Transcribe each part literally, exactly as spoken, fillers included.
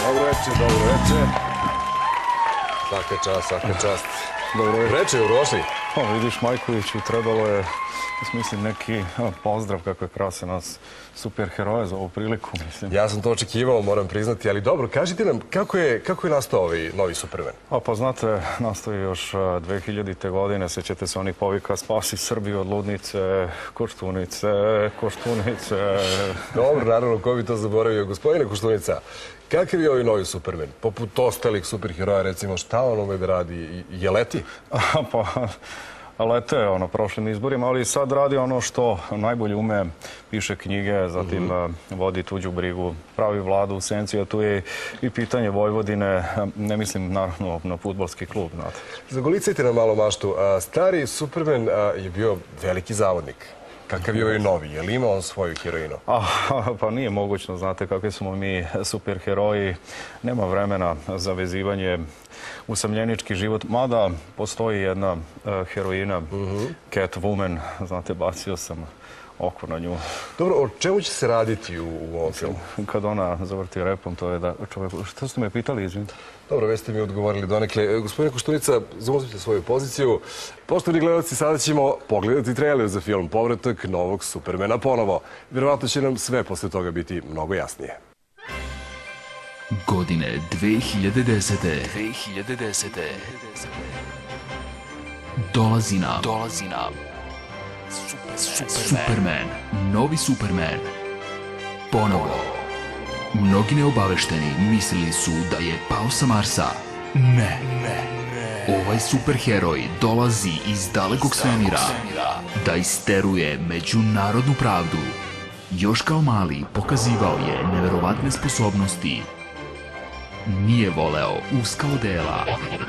Dobro večer, dobro večer. Svaka čast, svaka čast. Dobro večer. Reče, Uroši. O, vidiš, Majkoviću, trebalo je, mislim, neki pozdrav kako je krase nas superheroje za ovu priliku, mislim. Ja sam to očekivao, moram priznati, ali dobro, kažite nam, kako je, kako je nastao ovaj novi Superman? A, pa znate, nastao je još dve hiljadite. godine, sećate se onih povika Spasi Srbiju od ludnice, Koštunice, Koštunice. Dobro, naravno, ko bi to zaboravio? Gospodine Koštunica, kakav je ovaj novi Superman? Poput ostalih superheroja, recimo, šta on ume da radi? Je leti? A, pa... Lete je ono prošlim izborima, ali sad radi ono što najbolje ume, piše knjige, zatim vodi tuđu brigu, pravi vladu u senci, a tu je i pitanje Vojvodine, ne mislim naravno na fudbalski klub, znate. Zagolicajte nam malo maštu. Stari Superman je bio veliki zavodnik. Kakav je ovaj novi? Je li ima on svoju heroinu? A, pa nije mogućno, znate kakvi smo mi superheroji. Nema vremena za vezivanje, usamljenički život. Mada postoji jedna uh, heroina, uh-huh. Catwoman, znate, bacio sam oko na nju. Dobro, o čemu će se raditi u, u ovom filmu? Kad ona zavrti repom, to je da čovjek... Što ste me pitali, izvinite? Dobro, već ste mi odgovorili donekle. Gospodine Koštunica, zauzmite svoju poziciju. Poštovani gledalci, sada ćemo pogledati trailer za film Povratak novog Supermana ponovo. Vjerovatno će nam sve posle toga biti mnogo jasnije. Godine dve hiljade desete. dve hiljade desete. Dolazi nam. Dolazi nam. Superman. Superman. Novi Superman. Ponovo. Mnogi neobavešteni mislili su da je pao sa Marsa. Ne. Ne. Ovaj superheroj dolazi iz dalekog svemira da isteruje međunarodnu pravdu. Još kao mali pokazivao je neverovatne sposobnosti. Nije voleo uska odela,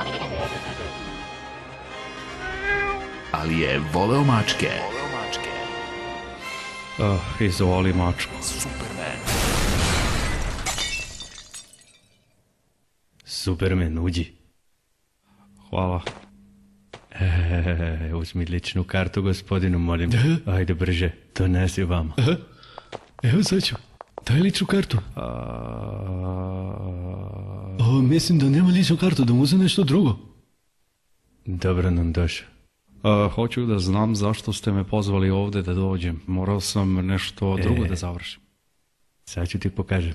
ali je voleo mačke. Uh, izvoli mačku. Superman. Superman, uđi. Hvala. E, uzmi ličnu kartu, gospodinu, molim. Ajde, brže, donesi vama. Evo sad ću. Daj ličnu kartu. A... O, mislim da nema ličnu kartu, da mu uzem nešto drugo. Dobro nam došao. Uh, hoću da znam zašto ste me pozvali ovdje da dođem. Morao sam nešto drugo e, da završim. Sad ću ti pokažem.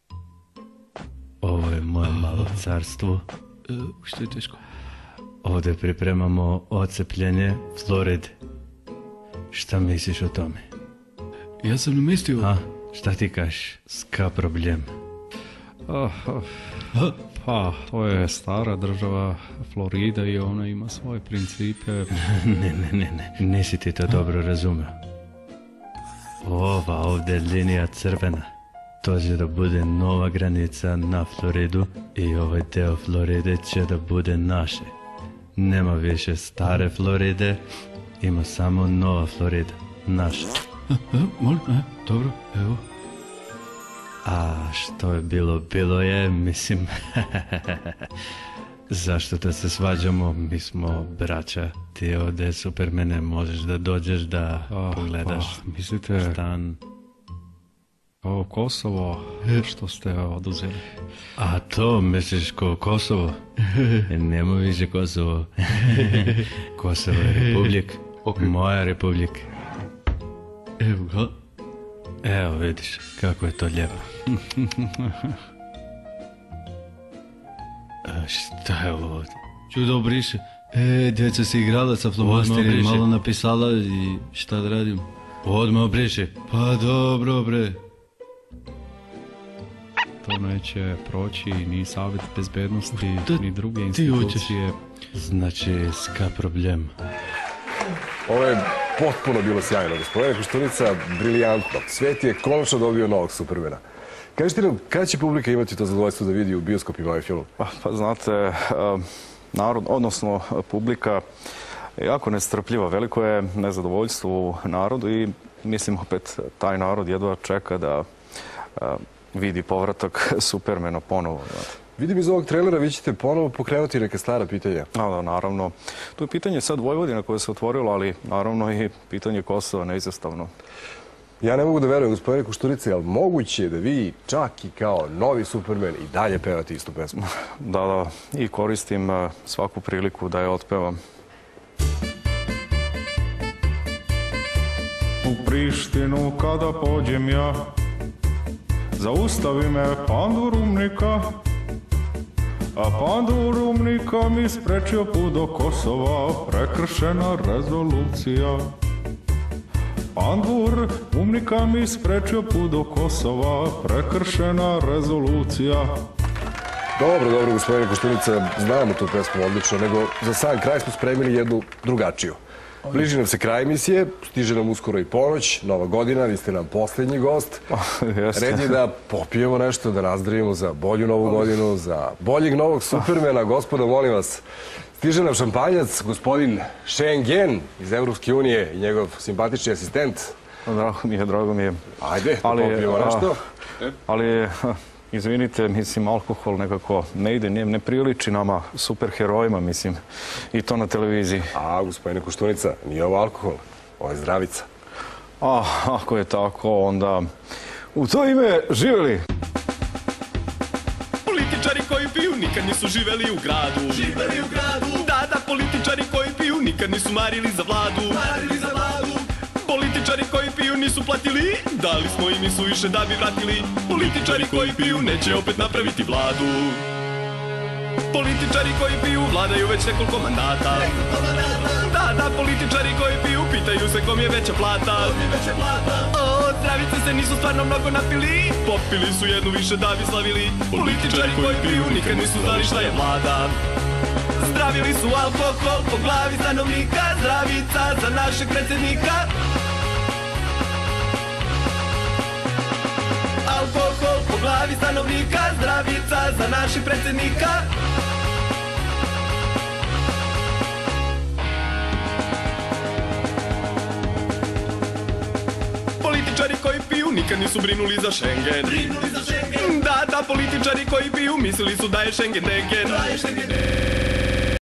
Ovo je moje malo carstvo. E, što je teško? Ovdje pripremamo ocepljenje Floride. Šta misliš o tome? Ja sam namestio... A, šta ti kažeš? Ska problem. Uh, uh, pa, to je stara država Florida i ona ima svoje principe. ne, ne, ne, ne. Nisi ti to dobro razumeo. Ova ovdje linija crvena. To će da bude nova granica na Floridu i ovaj deo Floride će da bude naše. Nema više stare Floride, ima samo nova Florida, naša. A, a, molim, a, dobro, evo. A što je bilo, bilo je, mislim, zašto da se svađamo, mi smo braća. Ti ovdje, Supermane, možeš da dođeš da oh, pogledaš oh, mislite, stan. O Kosovo, što ste oduzeli? A to misliš ko Kosovo? Nemo više Kosovo. Kosovo je republik, okay. Moja republika. Evo ga. Evo vidiš kako je to lijepo. A šta je ovo? Čudo briše. E, djeca se igrala sa flomasтерima, malo napisala i šta da radim? Odmah briše. Pa dobro bre. To neće proći ni Savjet bezbednosti, da, ni druge institucije. Znači, ska problem. Ovo je potpuno bilo sjajno, gospodine Koštunica, briljantno. Svet je konačno dobio novog Supermana. Kažete nam, kada će publika imati to zadovoljstvo da vidi u bioskopima ovaj film? Pa, pa znate, narod, odnosno publika je jako nestrpljiva. Veliko je nezadovoljstvo u narodu i mislim opet taj narod jedva čeka da a, vidi povratak Supermana ponovo. Znate. Vidim iz ovog trailera, vi ćete ponovo pokrenuti neke stara pitanja. A, da, naravno. To je pitanje sad Vojvodina koje se otvorilo, ali naravno i pitanje Kosova neizostavno. Ja ne mogu da verujem, gospodine Košturica, je li moguće da vi čak i kao novi Superman i dalje pevate istu pesmu? Da, da, i koristim uh, svaku priliku da je otpevam. U Prištinu kada pođem ja, zaustavi me pandurumnika, a pandurumnika mi sprečio put do Kosova, prekršena rezolucija. Pandur umnika mi sprečio put do Kosova, prekršena rezolucija. Dobro, dobro, gospodine Koštunica, znamo tu pesmu odlično, nego za sam kraj smo spremili jednu drugačiju. Bliži nam se kraj emisije, stiže nam uskoro i ponoć, nova godina, vi ste nam poslednji gost. Red je da popijemo nešto, da nazdravimo za bolju novu godinu, za boljeg novog Supermana. Gospodo, molim vas, stiže nam šampanjac, gospodin Schengen iz Evropske unije i njegov simpatični asistent. Drago mi je, drago mi je. Ajde, da popijemo nešto. Ali, izvinite, mislim, alkohol nekako ne ide, ne priliči nama superherojima, mislim, i to na televiziji. A, gospodine Koštunica, nije ovo alkohol, ovo je zdravica. A, ako je tako, onda u to ime živeli! Političari koji piju nikad nisu živeli u gradu. Živeli u gradu. Da, da, političari koji piju nikad nisu marili za vladu. Marili za vladu. Političari koji piju nisu platili, dali smo im i suviše da bi vratili. Političari koji piju neće opet napraviti vladu. Političari koji piju vladaju već nekoliko mandata. Da, da, političari koji piju pitaju se kom je veća plata. O, zdravice se nisu stvarno mnogo napili, popili su jednu više da bi slavili. Političari koji piju nikad nisu znali šta je vlada. Zdravili su alkohol po glavi stanovnika, zdravica za našeg predsjednika. Alkohol po glavi stanovnika, zdravica za našeg predsjednika. Političari koji piju nikad nisu brinuli za Schengen. Brinuli za Schengen. Da, da, političari koji piju mislili su da je Schengen degen. Da je Schengen degen.